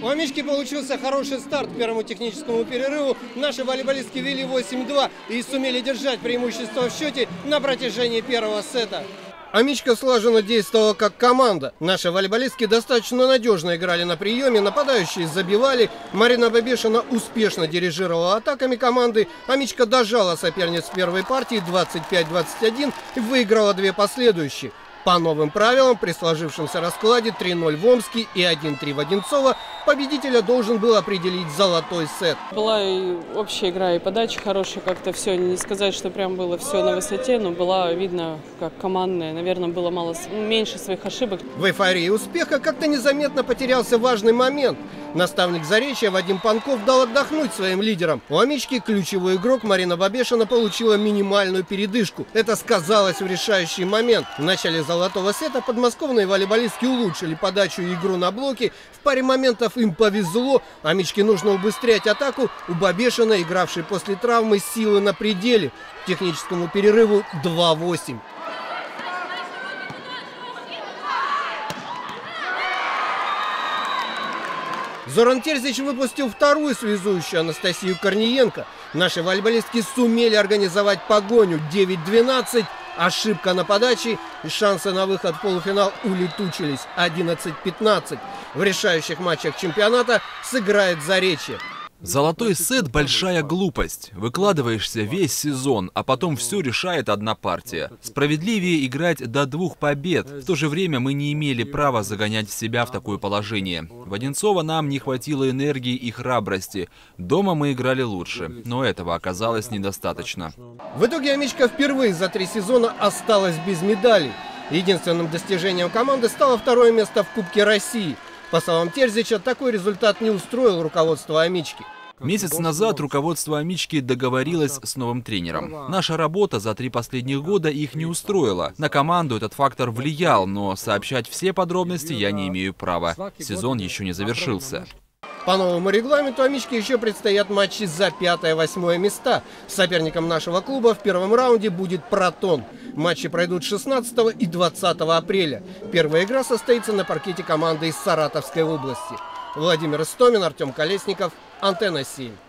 У Амички получился хороший старт к первому техническому перерыву. Наши волейболистки вели 8-2 и сумели держать преимущество в счете на протяжении первого сета. Амичка слаженно действовала как команда. Наши волейболистки достаточно надежно играли на приеме, нападающие забивали. Марина Бабешина успешно дирижировала атаками команды. Амичка дожала соперниц в первой партии 25-21 и выиграла две последующие. По новым правилам, при сложившемся раскладе 3-0 в Омске и 1-3 в Одинцово, победителя должен был определить золотой сет. Была и общая игра, и подача хорошая, как-то все, не сказать, что прям было все на высоте, но была видно как командная, наверное, было меньше своих ошибок. В эйфории успеха как-то незаметно потерялся важный момент. Наставник Заречья Вадим Панков дал отдохнуть своим лидерам. У Амички ключевой игрок Марина Бабешина получила минимальную передышку. Это сказалось в решающий момент. В начале золотого сета подмосковные волейболистки улучшили подачу и игру на блоке. В паре моментов им повезло. Амичке нужно убыстрять атаку. У Бабешина, игравшей после травмы, силы на пределе. К техническому перерыву 2-8. Зоран Терзич выпустил вторую связующую, Анастасию Корниенко. Наши волейболистки сумели организовать погоню 9-12. Ошибка на подаче и шансы на выход в полуфинал улетучились 11-15. В решающих матчах чемпионата сыграет Заречье. Золотой сет – большая глупость. Выкладываешься весь сезон, а потом все решает одна партия. Справедливее играть до 2 побед. В то же время мы не имели права загонять себя в такое положение. В Одинцово нам не хватило энергии и храбрости. Дома мы играли лучше, но этого оказалось недостаточно. В итоге Амичка впервые за 3 сезона осталась без медалей. Единственным достижением команды стало второе место в Кубке России. По словам Терзича, такой результат не устроил руководство Амички. Месяц назад руководство Амички договорилось с новым тренером. Наша работа за 3 последних года их не устроила. На команду этот фактор влиял, но сообщать все подробности я не имею права. Сезон еще не завершился. По новому регламенту Амичке еще предстоят матчи за 5-8 места. Соперником нашего клуба в первом раунде будет Протон. Матчи пройдут 16 и 20 апреля. Первая игра состоится на паркете команды из Саратовской области. Владимир Истомин, Артем Колесников, Антенна 7.